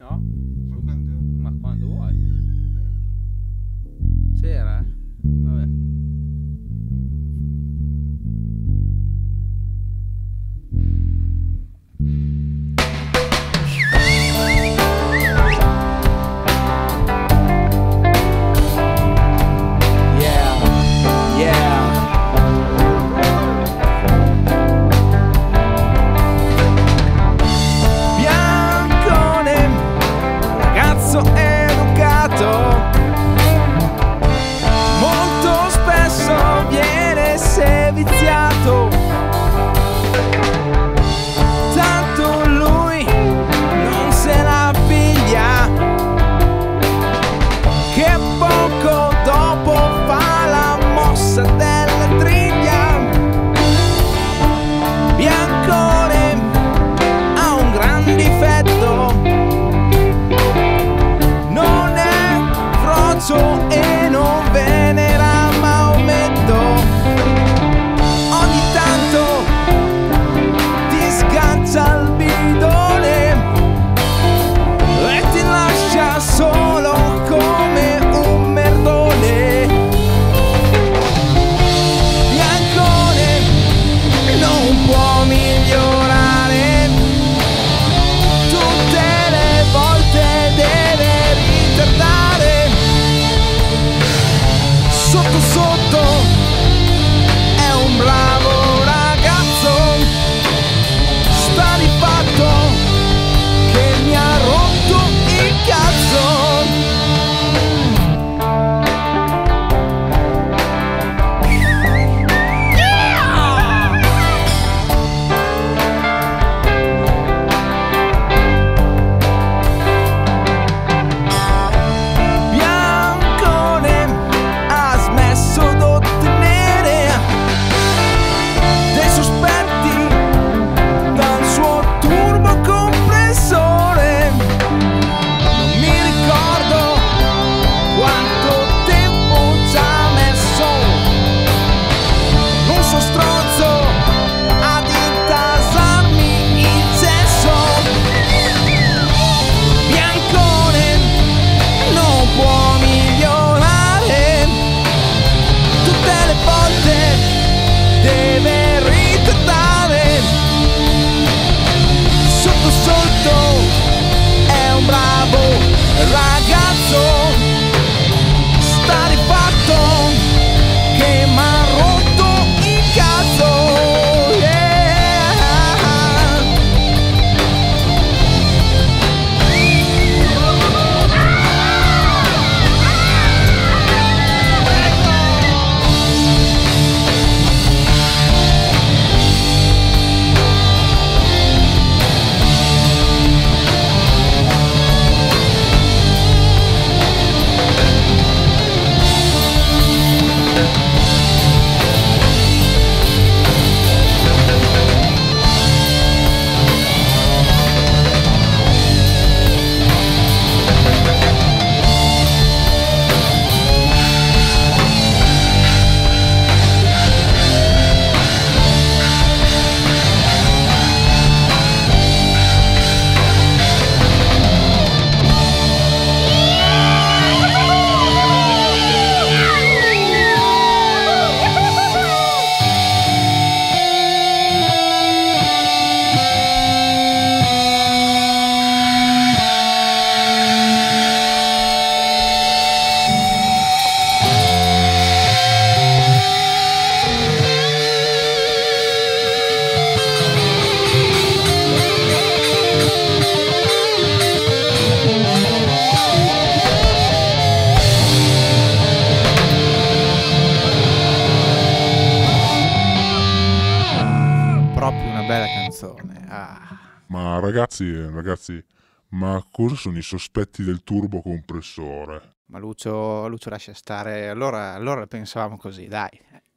No? Ma quando? Ma quando vuoi. C'era? Vabbè. Yeah, yeah. Biancone, ragazzo educato, molto spesso viene seviziato. Tanto lui non se la piglia, che poco dopo fa la mossa della triglia. Biancone ha un gran difetto, non è frocio e non venera Maometto. Ogni tanto ti sgancia il bidone e ti lascia solo come un merdone. Biancone non può migliorare, tutte le volte deve ritardare. Sotto sotto è un bravo ragazzo, sta di fatto che mi ha rotto il cazzo. Biancone ha smesso d'ottenere dei sospetti dal suo turbo compressore. Non mi ricordo quanto tempo ci ha messo, non so stronzo ad intasarmi il cesso. Biancone non può migliorare, tutte le volte deve ritardare. Sotto sotto è un bravo ragazzo, sta di fatto che m'ha rotto il cazzo. Yeah. Proprio una bella canzone. Ma ragazzi, ma cosa sono i sospetti del turbo compressore? Ma Lucio lascia stare. Allora pensavamo così, dai.